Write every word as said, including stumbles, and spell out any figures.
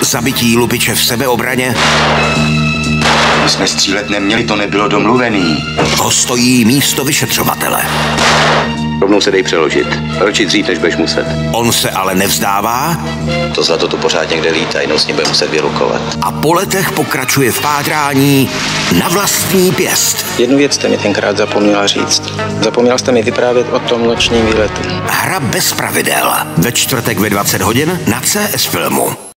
Zabití lupiče v sebeobraně. My jsme střílet neměli, to nebylo domluvený. To stojí místo vyšetřovatele. Rovnou se dej přeložit. Ročit dřív, než budeš muset. On se ale nevzdává. To zlato tu pořád někde lítá, jenom s ním bude muset vyrukovat. A po letech pokračuje v pádrání na vlastní pěst. Jednu věc jste mi tenkrát zapomněla říct. Zapomněla jste mi vyprávět o tom nočním výletu. Hra bez pravidel. Ve čtvrtek ve dvacet hodin na C S Filmu.